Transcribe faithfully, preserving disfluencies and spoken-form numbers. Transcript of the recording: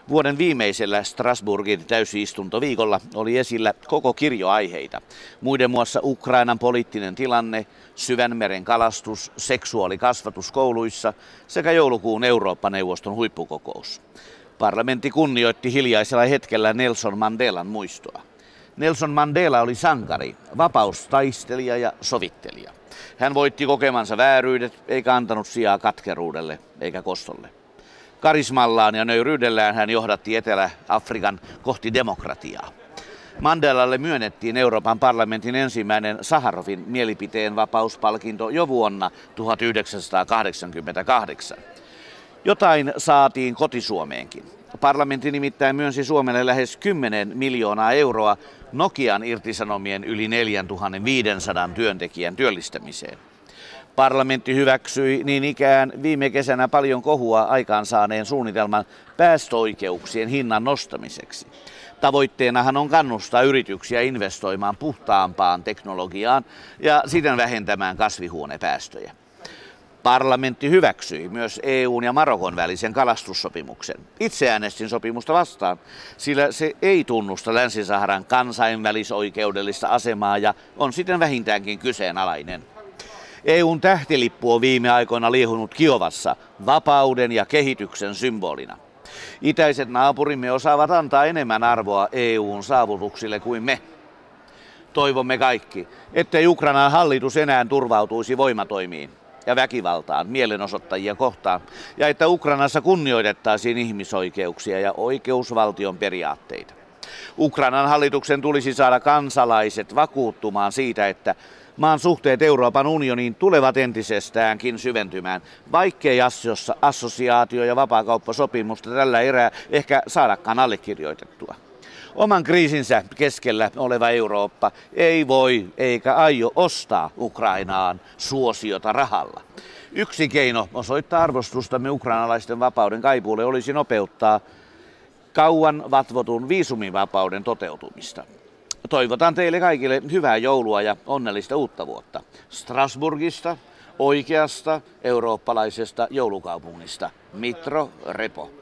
Vuoden viimeisellä Strasbourgin täysistuntoviikolla oli esillä koko kirjo aiheita. Muiden muassa Ukrainan poliittinen tilanne, Syvänmeren kalastus, seksuaalikasvatus kouluissa sekä joulukuun Eurooppa-neuvoston huippukokous. Parlamentti kunnioitti hiljaisella hetkellä Nelson Mandelan muistoa. Nelson Mandela oli sankari, vapaustaistelija ja sovittelija. Hän voitti kokemansa vääryydet eikä antanut sijaa katkeruudelle eikä kostolle. Karismallaan ja nöyryydellään hän johdatti Etelä-Afrikan kohti demokratiaa. Mandelalle myönnettiin Euroopan parlamentin ensimmäinen Saharovin mielipiteen vapauspalkinto jo vuonna tuhatyhdeksänsataakahdeksankymmentäkahdeksan. Jotain saatiin kotisuomeenkin. Parlamentti nimittäin myönsi Suomelle lähes kymmenen miljoonaa euroa Nokian irtisanomien yli neljätuhattaviisisataa työntekijän työllistämiseen. Parlamentti hyväksyi niin ikään viime kesänä paljon kohua aikaansaaneen suunnitelman päästöoikeuksien hinnan nostamiseksi. Tavoitteenahan on kannustaa yrityksiä investoimaan puhtaampaan teknologiaan ja siten vähentämään kasvihuonepäästöjä. Parlamentti hyväksyi myös E U:n ja Marokon välisen kalastussopimuksen. Itse äänestin sopimusta vastaan, sillä se ei tunnusta Länsi-Saharan kansainvälisoikeudellista asemaa ja on siten vähintäänkin kyseenalainen. E U:n tähtilippu on viime aikoina liehunut Kiovassa vapauden ja kehityksen symbolina. Itäiset naapurimme osaavat antaa enemmän arvoa E U:n saavutuksille kuin me. Toivomme kaikki, ettei Ukrainan hallitus enää turvautuisi voimatoimiin ja väkivaltaan mielenosoittajia kohtaan, ja että Ukrainassa kunnioitettaisiin ihmisoikeuksia ja oikeusvaltion periaatteita. Ukrainan hallituksen tulisi saada kansalaiset vakuuttumaan siitä, että maan suhteet Euroopan unioniin tulevat entisestäänkin syventymään, vaikkei assosiaatio- ja vapaakauppasopimusta tällä erää ehkä saadakaan allekirjoitettua. Oman kriisinsä keskellä oleva Eurooppa ei voi eikä aio ostaa Ukrainaan suosiota rahalla. Yksi keino osoittaa arvostustamme ukrainalaisten vapauden kaipuulle olisi nopeuttaa kauan vatvotun viisumivapauden toteutumista. Toivotan teille kaikille hyvää joulua ja onnellista uutta vuotta. Strasbourgista, oikeasta eurooppalaisesta joulukaupungista. Mitro Repo.